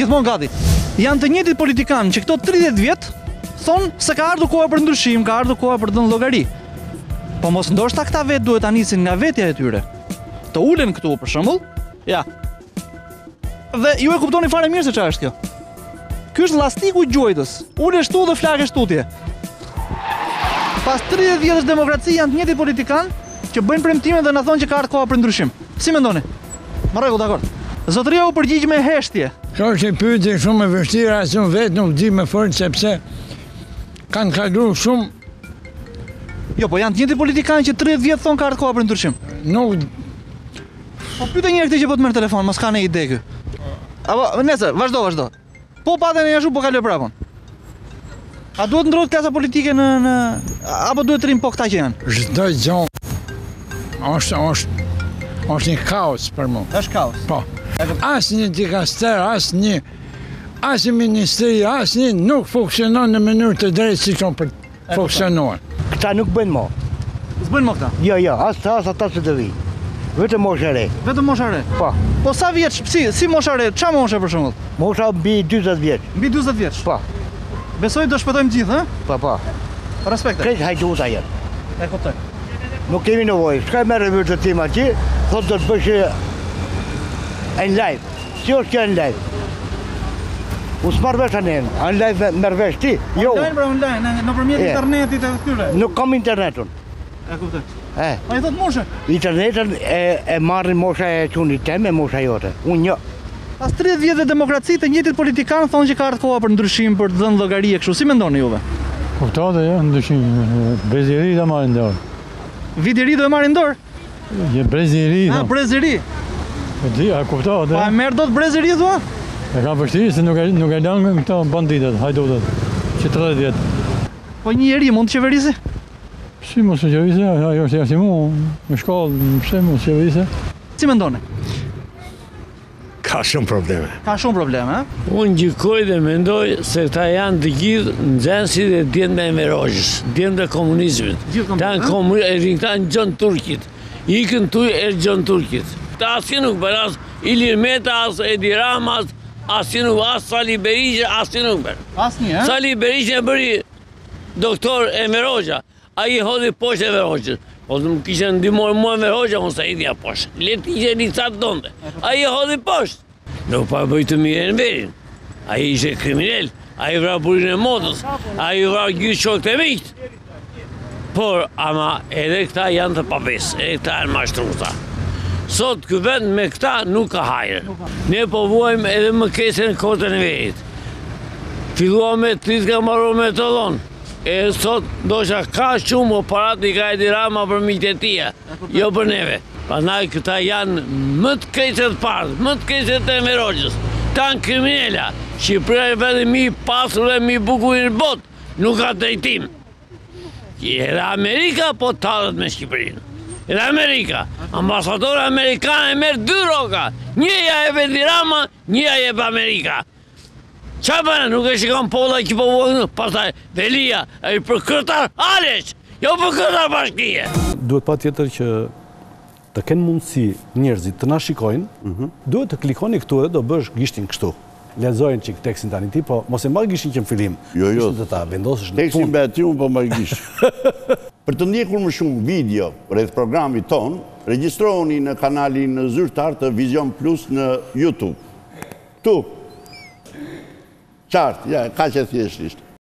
gjithmonë gati. Janë të njëjtit politikanë që këto 30 vjet thonë se ka ardhur koha për ndryshim, ka ardhur koha për të dhënë llogari. Po mos ndoshta këta vetë duhet ta nisin nga vetja e tyre. Të ulen këtu për shembull, ja. Dhe ju e kuptoni fare mirë se çfarë është kjo. Ky është llastiku i gjuajtës. Ulesh tu dhe flakësh tutje. Pas 30 vjetësh demokraci janë të njëjtit politikanë që bëjnë premtime dhe na thonë që ka ardhur koha për ndryshim. Si mendoni? Më rregull, dakord. Zotëria u përgjigj me heshtje. Kjo është një pyetje shumë e vështirë, as unë vetë nuk di më fort sepse kanë kaluar shumë. Jo, po janë të njëjtit politikanë që 30 vjet thonë ka ardhur koha për ndryshim. Nuk. Po pyete një herë këtë që po të merr telefon, mos ka ne ide ky. Apo nëse, vazhdo. Po paten e ashtu po kaloj prapon. A duhet ndrohet klasa politike në apo duhet të rrim po këta që janë? Çdo gjë është një kaos për mua. Është kaos. Po. Asnjë dikaster, asnjë ministri, asnjë nuk funksionon në mënyrë të drejtë si kanë për funksionuar. Këta nuk bëjnë mo. S'bëjnë mo këta? Jo, as ata që të vinë. Vetëm mosha re. Vetëm mosha re? Po. Po sa vjeç, si mosha re, ç'a mosha për shembull? Mosha mbi 40 vjeç. Mbi 40 vjeç? Po. Besoj do shpëtojmë gjithë, ë? Po. Respekte. Krejt hajduta jenë. E kuptoj. Nuk kemi nevojë. Shka merre vërtet tim aty, thotë do të bësh në live. Si është kjo në live? U s'marr vesh anë. Në live merr vesh ti? Jo. Online, nëpërmjet internetit e këtyre. Nuk kam internetun. E kuptoj. Po i thot moshe? Internetin e marrin mosha e çunit tem e mosha jote. Unë jo. Pas 30 vjetëve demokraci të njëjtit politikanë thonë që ka ardhur koha për ndryshim, për të dhënë llogari e kështu. Si mendoni juve? Kuptohet jo, ndryshim. Breziri do marrin dorë. Vidiri do e marrin dorë? Je breziri. Ah, breziri. A kuptohet? Pa e merr dot breziri thua? E ka vështirë se nuk e lënë këto banditët, hajdutët. Që 30 vjet. Po një njeri mund të qeverisë? Si mos e qeverisë, ajo është jashtë në shkollë, pse mos qeverisë? Si mendoni? Ka shumë probleme. Ka shumë probleme, ha? Unë gjykoj dhe mendoj se ta janë të gjithë nxënësit e djenë me Emerojës, djenë dhe komunizmit. Ta janë Gjon Turkit. Ikën tuj e Gjon Turkit. Ta asë nuk bërë, as Ilir Meta, as Edi Rama, as Sali Berisha, asë nuk bërë. Asë një, ha? Sali Berisha e bëri doktor Emerojëa. A i hodhi poshtë Emerojës. Po të më kishe ndimojë mua Emerojëa, unë sa i dhja poshtë. Leti ishe një catë donde. A i hodhi poshtë. Nuk pa bëjtë të mirë në verin. A i ishe kriminell. A i vra burin e modës. A i vra gjithë shokët e miqtë. Por, ama edhe këta janë të papesë. Edhe këta janë mashtruta. Sot kë vend me këta nuk ka hajrë. Ne po vuajmë edhe më kese në kotën e verit. Filua me të ka marru me të dhonë. E sot ndosha ka shumë operat i ka Edi Rama për miqtë e tia, jo për neve. Pastaj këta janë më të keqet parë, më të keqet e Emerojës. Tanë kriminella. Shqipëria e vetë mi pasur e mi bukur në botë, nuk ka drejtim. Edhe Amerika po talët me Shqipërinë. Edhe Amerika. Ambasadorë amerikanë e merë 2 roka. Njëja e Edi Rama, njëja e për Amerika. Qa përë, nuk e shikon pola që po vojnë, pastaj Velia, e për kërtar Aleq, jo për kërtar bashkije. Duhet pa tjetër që të kenë mundësi njerëzit të na shikojnë, duhet të klikoni këtu dhe do bësh gishtin kështu. Lexojnë që tekstin tani ti, po mos e marr gishtin që në fillim. Jo. Të ta vendosësh në tekstin be aty unë po marr gisht. Për të ndjekur më shumë video rreth programit ton, regjistrohuni në kanalin zyrtar të Vision Plus në YouTube. Tu. Qartë, ja, ka që thjesht ishte.